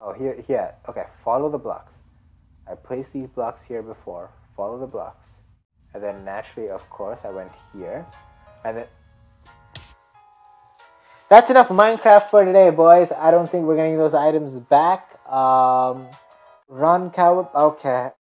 Oh, here. Okay, follow the blocks. I placed these blocks here before. Follow the blocks. And then naturally, of course, I went here. And then... That's enough Minecraft for today, boys. I don't think we're getting those items back. Run, coward. Okay.